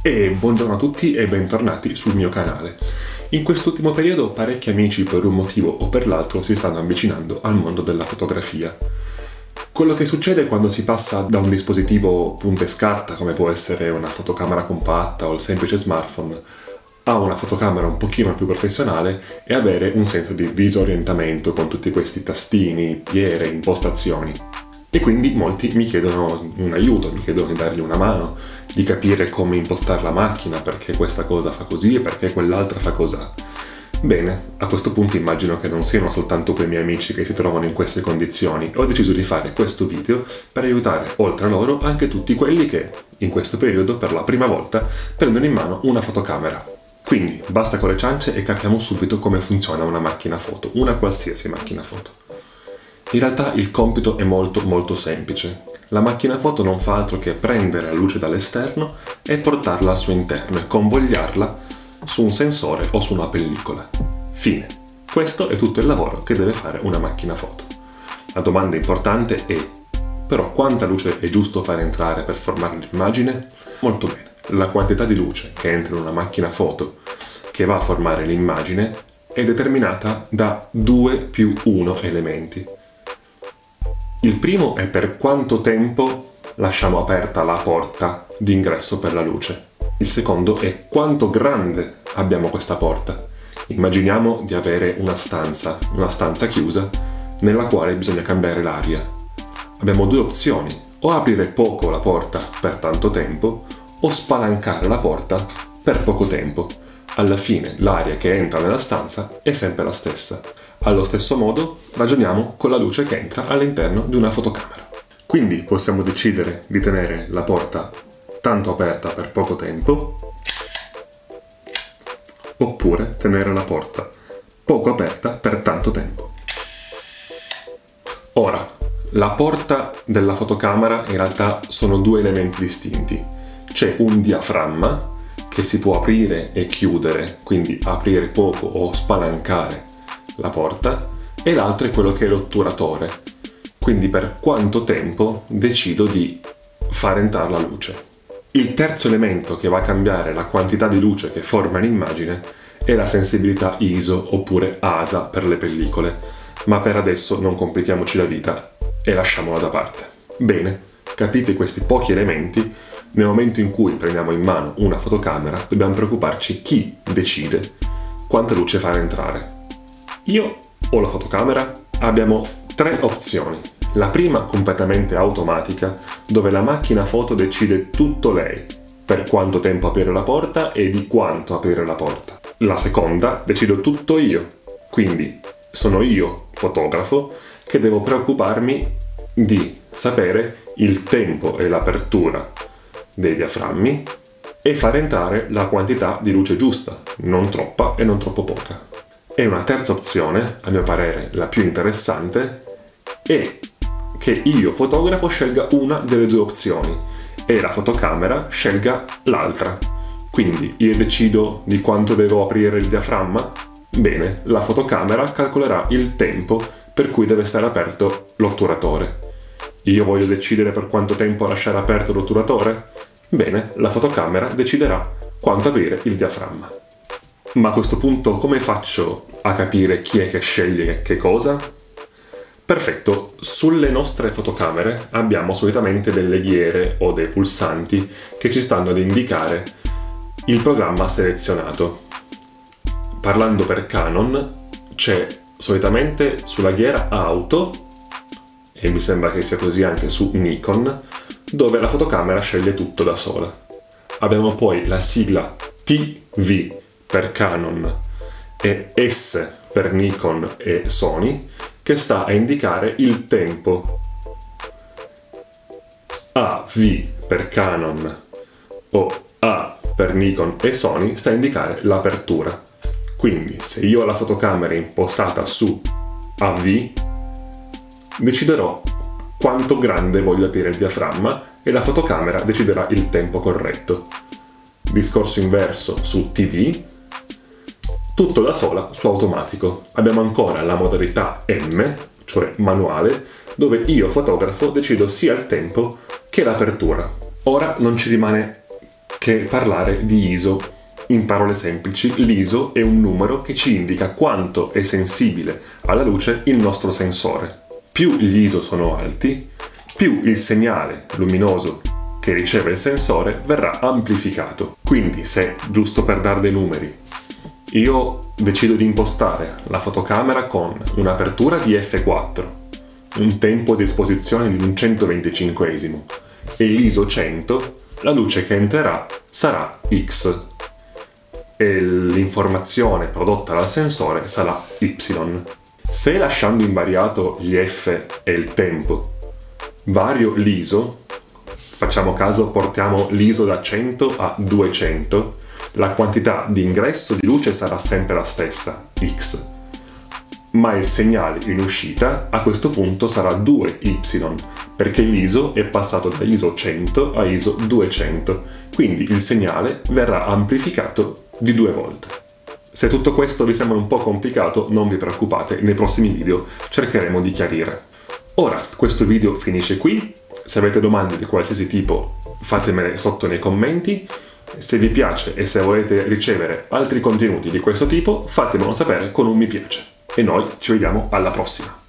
E buongiorno a tutti e bentornati sul mio canale. In quest'ultimo periodo parecchi amici per un motivo o per l'altro si stanno avvicinando al mondo della fotografia. Quello che succede quando si passa da un dispositivo punta e scatta, come può essere una fotocamera compatta o il semplice smartphone, a una fotocamera un pochino più professionale è avere un senso di disorientamento con tutti questi tastini, piere, impostazioni. E quindi molti mi chiedono un aiuto, mi chiedono di dargli una mano, di capire come impostare la macchina, perché questa cosa fa così e perché quell'altra fa cos'ha. Bene, a questo punto immagino che non siano soltanto quei miei amici che si trovano in queste condizioni. Ho deciso di fare questo video per aiutare, oltre a loro, anche tutti quelli che, in questo periodo, per la prima volta, prendono in mano una fotocamera. Quindi, basta con le ciance e capiamo subito come funziona una macchina foto, una qualsiasi macchina foto. In realtà il compito è molto semplice. La macchina foto non fa altro che prendere la luce dall'esterno e portarla al suo interno e convogliarla su un sensore o su una pellicola. Fine. Questo è tutto il lavoro che deve fare una macchina foto. La domanda importante è: però quanta luce è giusto far entrare per formare l'immagine? Molto bene. La quantità di luce che entra in una macchina foto che va a formare l'immagine è determinata da 2 più 1 elementi. Il primo è per quanto tempo lasciamo aperta la porta d'ingresso per la luce. Il secondo è quanto grande abbiamo questa porta. Immaginiamo di avere una stanza chiusa nella quale bisogna cambiare l'aria. Abbiamo due opzioni: o aprire poco la porta per tanto tempo o spalancare la porta per poco tempo. Alla fine l'aria che entra nella stanza è sempre la stessa. Allo stesso modo ragioniamo con la luce che entra all'interno di una fotocamera. Quindi possiamo decidere di tenere la porta tanto aperta per poco tempo, oppure tenere la porta poco aperta per tanto tempo. Ora, la porta della fotocamera in realtà sono due elementi distinti. C'è un diaframma che si può aprire e chiudere, quindi aprire poco o spalancare la porta, e l'altro è quello che è l'otturatore, quindi per quanto tempo decido di far entrare la luce. Il terzo elemento che va a cambiare la quantità di luce che forma l'immagine è la sensibilità ISO oppure ASA per le pellicole, ma per adesso non complichiamoci la vita e lasciamola da parte. Bene, capite questi pochi elementi, nel momento in cui prendiamo in mano una fotocamera dobbiamo preoccuparci chi decide quanta luce fare entrare. Io o la fotocamera abbiamo 3 opzioni. La prima completamente automatica, dove la macchina foto decide tutto lei, per quanto tempo aprire la porta e di quanto aprire la porta. La seconda decido tutto io, quindi sono io, fotografo, che devo preoccuparmi di sapere il tempo e l'apertura dei diaframmi e far entrare la quantità di luce giusta, non troppa e non troppo poca. E una terza opzione, a mio parere la più interessante, è che io, fotografo, scelga una delle due opzioni e la fotocamera scelga l'altra. Quindi io decido di quanto devo aprire il diaframma? Bene, la fotocamera calcolerà il tempo per cui deve stare aperto l'otturatore. Io voglio decidere per quanto tempo lasciare aperto l'otturatore? Bene, la fotocamera deciderà quanto aprire il diaframma. Ma a questo punto come faccio a capire chi è che sceglie che cosa? Perfetto, sulle nostre fotocamere abbiamo solitamente delle ghiere o dei pulsanti che ci stanno ad indicare il programma selezionato. Parlando per Canon, c'è solitamente sulla ghiera Auto, e mi sembra che sia così anche su Nikon, dove la fotocamera sceglie tutto da sola. Abbiamo poi la sigla TV per Canon e S per Nikon e Sony, che sta a indicare il tempo. AV per Canon o A per Nikon e Sony sta a indicare l'apertura. Quindi se io ho la fotocamera impostata su AV, deciderò quanto grande voglio aprire il diaframma e la fotocamera deciderà il tempo corretto. Discorso inverso su TV, tutto da sola su automatico. Abbiamo ancora la modalità M, cioè manuale, dove io, fotografo, decido sia il tempo che l'apertura. Ora non ci rimane che parlare di ISO. In parole semplici, l'ISO è un numero che ci indica quanto è sensibile alla luce il nostro sensore. Più gli ISO sono alti, più il segnale luminoso che riceve il sensore verrà amplificato. Quindi se, giusto per dare dei numeri, io decido di impostare la fotocamera con un'apertura di f4, un tempo di esposizione di un 125esimo e l'ISO 100, la luce che entrerà sarà X e l'informazione prodotta dal sensore sarà Y. Se lasciando invariato gli F e il tempo vario l'ISO, facciamo caso portiamo l'ISO da 100 a 200, la quantità di ingresso di luce sarà sempre la stessa, X, ma il segnale in uscita a questo punto sarà 2Y, perché l'ISO è passato da ISO 100 a ISO 200, quindi il segnale verrà amplificato di 2 volte. Se tutto questo vi sembra un po' complicato, non vi preoccupate, nei prossimi video cercheremo di chiarire. Ora, questo video finisce qui. Se avete domande di qualsiasi tipo, fatemele sotto nei commenti. Se vi piace e se volete ricevere altri contenuti di questo tipo, fatemelo sapere con un mi piace. E noi ci vediamo alla prossima!